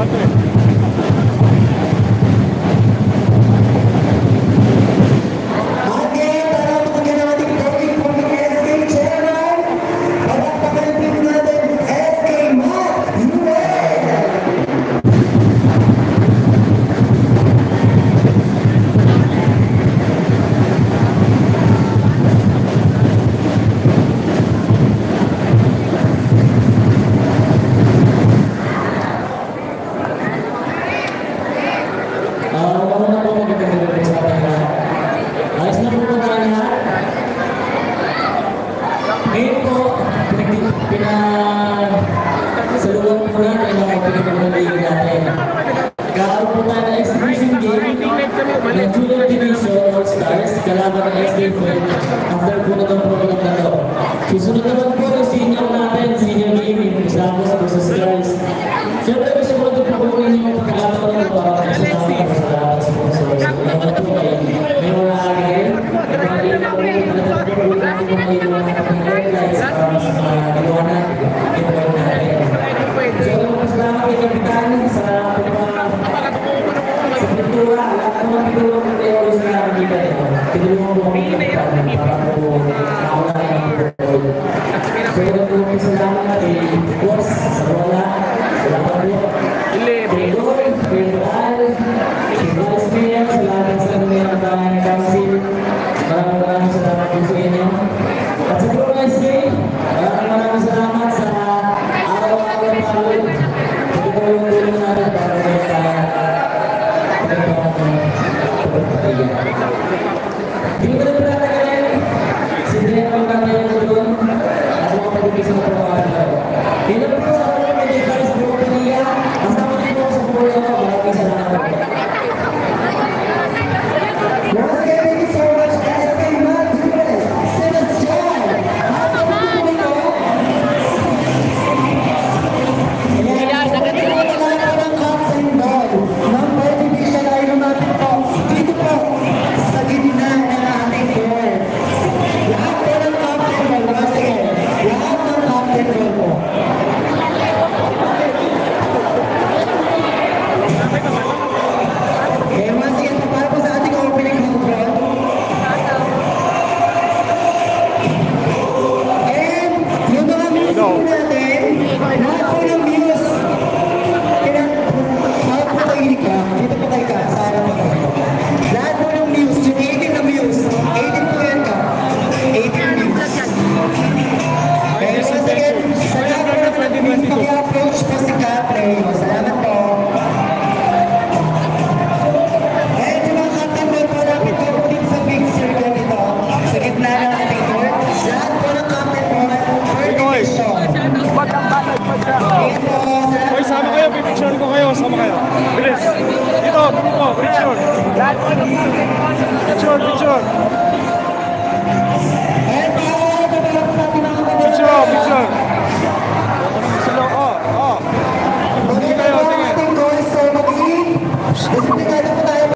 Susunod naman po yung senior natin, senior gaming, Islamos versus girls. Siyempre, gusto ko ito po kung yung pagkakataon ng para sa sponsors. Salamat po kayo. May mga agay, may mga ilaw, may mga highlights para sa mga nagawa natin. Ito yung natin. So, salamat kay Kapitan sa pintura. Lahat ng mga pintura ng teori sa nakakita ito. Pinulungan po kami Kapitan para po nakakalain ang pero kung salamat kay Boss sa wala, salamat po. Kay Lord, kay Baal, kay Vice Mayor, salamat sa kanyang ng council. Maraming salamat po sa inyo. At sa Pro SK, maraming salamat sa araw-araw na pagod. Ito po yung tulong natin para sa pagpapatayan. Hindi ko na pinatagalin. Sindihan ko na kayo doon. Sa pagpapatayan. Dito po sa mga medikal sa Pilipinia, kasama din po sa pulo ko. Maraming salamat. Once again, thank you so much. SK Management, Sebastian. Sama kayo. Bilis. Dito, dito, picture. Picture. Picture.